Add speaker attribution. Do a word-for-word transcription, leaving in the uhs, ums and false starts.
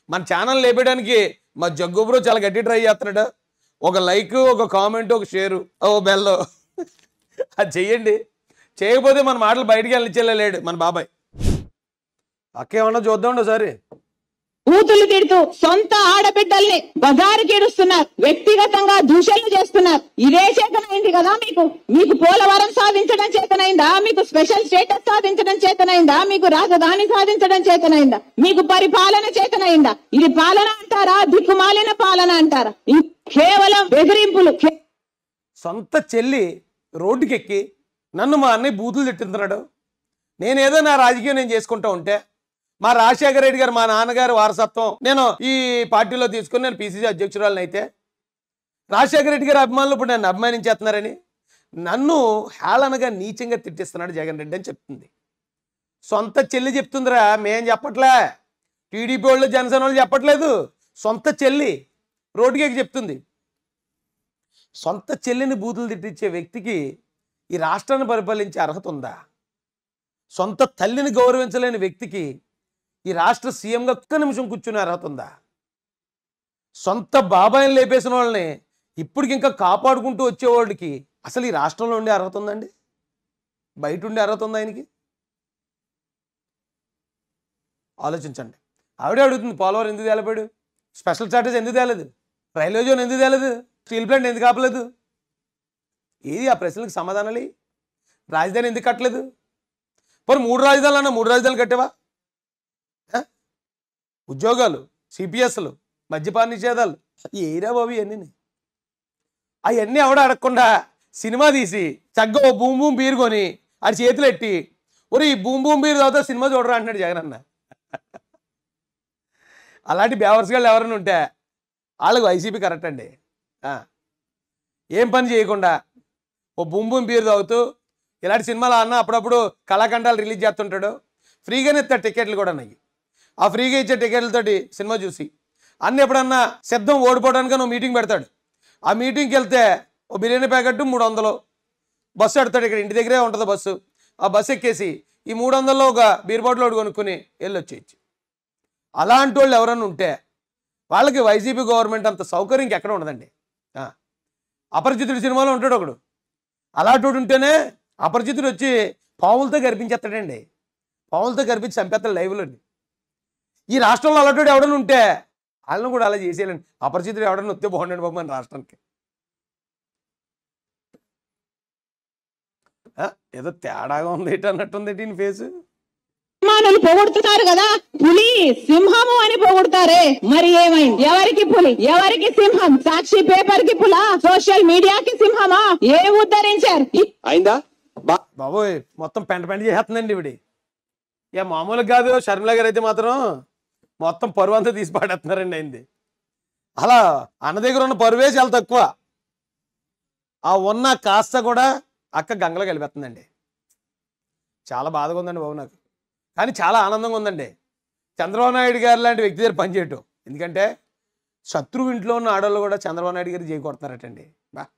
Speaker 1: మన ఛానల్ లేపేయడానికి మా jug bro చాలా గట్టి ట్రై చేస్తున్నాడు. ఒక లైక్, ఒక కామెంట్, ఒక షేరు, ఓ బెల్ అది చెయ్యండి. చేయకపోతే మన మాటలు బయటికి వెళ్ళిచ్చేలేడు మన బాబాయ్. అక్కేమన్నా చూద్దాం ఒకసారి.
Speaker 2: బూతులు తిడుతూ సొంత ఆడబిడ్డల్ని బజారుకి ఏడుస్తున్నారు, వ్యక్తిగతంగా దూషణలు చేస్తున్నారు. ఇదే చేతనైంది కదా మీకు? మీకు పోలవరం సాధించడం చేతనైందా? మీకు స్పెషల్ స్టేటస్ సాధించడం చేతనైందా? మీకు రాజధాని సాధించడం చేతనైందా? మీకు పరిపాలన చేతనైందా? ఇది పాలన అంటారా? దిక్కుమాలిన పాలన అంటారా? కేవలం బెదిరింపులు.
Speaker 1: సొంత చెల్లి రోడ్డుకెక్కి నన్ను మా అన్నయ్య బూతులు తిట్టుతున్నాడు. నేనేదో నా రాజకీయం నేను చేసుకుంటా ఉంటే మా రాజశేఖర రెడ్డి గారు, మా నాన్నగారు వారసత్వం నేను ఈ పార్టీలో తీసుకుని నేను పిసిసి అధ్యక్షురాలని అయితే రాజశేఖర రెడ్డి గారి అభిమానులు ఇప్పుడు నన్ను అభిమానించేస్తున్నారని నన్ను హేళనగా నీచంగా తిట్టిస్తున్నాడు జగన్ రెడ్డి అని చెప్తుంది. సొంత చెల్లి చెప్తుందిరా, మేం చెప్పట్లే, టీడీపీ వాళ్ళు జనసేన వాళ్ళు చెప్పట్లేదు. సొంత చెల్లి రోడ్డుకి చెప్తుంది. సొంత చెల్లిని బూతులు తిట్టించే వ్యక్తికి ఈ రాష్ట్రాన్ని పరిపాలించే అర్హత ఉందా? సొంత తల్లిని గౌరవించలేని వ్యక్తికి ఈ రాష్ట్ర సీఎంగా ఒక్క నిమిషం కూర్చునే అర్హత ఉందా? సొంత బాబాయిని లేపేసిన వాళ్ళని ఇప్పటికి ఇంకా కాపాడుకుంటూ వచ్చేవాడికి అసలు ఈ రాష్ట్రంలో ఉండే అర్హత ఉందండి? బయట ఉండే అర్హత ఉందా ఆయనకి? ఆలోచించండి. ఆవిడే అడుగుతుంది, పోలవరం ఎందుకు తేలపాడు, స్పెషల్ స్టాటస్ ఎందుకు తేలేదు, రైల్వే జోన్ ఎందుకు తేలేదు, స్టీల్ ప్లాంట్ ఎందుకు ఆపలేదు? ఏది ఆ ప్రశ్నలకు సమాధానాలు? రాజధాని ఎందుకు కట్టలేదు? మరి మూడు రాజధానులు అన్నా మూడు రాజధానులు కట్టేవా? ఉద్యోగాలు, సిపిఎస్లు, మద్యపాన నిషేధాలు, ఏరా బాబు ఇవన్నీ. అవన్నీ ఎవడ అడగకుండా సినిమా తీసి చక్కగా ఓ బూమ్ బూమ్ బీరు కొని ఆడి చేతులు ఎట్టి, ఒరే ఈ బూమ్ బూమ్ బీరు తర్వాత సినిమా చూడరా అంటున్నాడు జగన్ అన్న. అలాంటి బేవర్స్ గాళ్ళు ఎవరైనా ఉంటే వాళ్ళకి వైసీపీ కరెక్ట్ అండి. ఏం పని చేయకుండా ఓ బూమ్ బూమ్ బీరు తాగుతూ ఇలాంటి సినిమాలు అన్న అప్పుడప్పుడు కళాఖండాలు రిలీజ్ చేస్తుంటాడు. ఫ్రీగానే ఇస్తాడు టికెట్లు కూడా. నాకు ఆ ఫ్రీగా ఇచ్చే టికెట్లతోటి సినిమా చూసి అన్న ఎప్పుడన్నా శబ్దం ఓడిపోవడానికి నువ్వు మీటింగ్ పెడతాడు. ఆ మీటింగ్కి వెళ్తే ఓ బిర్యానీ ప్యాకెట్ మూడు వందలు బస్సు పెడతాడు. ఇక్కడ ఇంటి దగ్గరే ఉంటుంది బస్సు. ఆ బస్సు ఎక్కేసి ఈ మూడు వందల్లో ఒక బీర్ బాటిల్ ఒకటి కొనుక్కొని వెళ్ళి వచ్చేయచ్చు. అలాంటి వాళ్ళు ఎవరన్నా ఉంటే వాళ్ళకి వైసీపీ గవర్నమెంట్ అంత సౌకర్యం ఇంకెక్కడ ఉండదండి. అపరిచితుడి సినిమాలో ఉంటాడు ఒకడు, అలాంటి వాడు ఉంటేనే అపరిచితుడు వచ్చి పాములతో కనిపించేస్తాడండి. పాములతో కనిపించి చంపేస్తాడు లైవ్లోని. ఈ రాష్ట్రంలో అలాంటి ఎవడన్నా ఉంటే వాళ్ళని కూడా అలా చేసేయాలండి. అపరిచితుడు ఎవడన్నా వస్తే బాగుండండి బాబు మన రాష్ట్రానికి. ఏదో తేడాగా ఉంది ఏంటి అన్నట్టుంది దీని ఫేసు.
Speaker 2: మానవులు పొగుడుతున్నారు కదా, పులి సింహము అని పొగుడుతారే, మరి ఏమైంది? ఎవరికి పులి, ఎవరికి సింహం? సాక్షి పేపర్ కి పులా, సోషల్ మీడియాకి సింహమా? ఏ ఉద్ధరించారు?
Speaker 3: అయిందా
Speaker 1: బాబోయ్, మొత్తం పెంట పెంట చేస్తుందండి ఇవిడి. ఇక మామూలుగా కాదు. షర్మిల గారు అయితే మాత్రం మొత్తం పరువు అంతా తీసి పాడేస్తున్నారండి అయింది. అలా అన్న దగ్గర ఉన్న పరువే చాలా తక్కువ. ఆ ఉన్న కాస్త కూడా అక్క గంగలో కలిపేస్తుందండి. చాలా బాధగా ఉందండి బాబు నాకు. కానీ చాలా ఆనందంగా ఉందండి చంద్రబాబు నాయుడు గారు లాంటి వ్యక్తి దగ్గర పనిచేయటం. ఎందుకంటే శత్రువు ఇంట్లో ఉన్న ఆడవాళ్ళు కూడా చంద్రబాబు నాయుడు గారికి చేకూడుతున్నారటండి. బా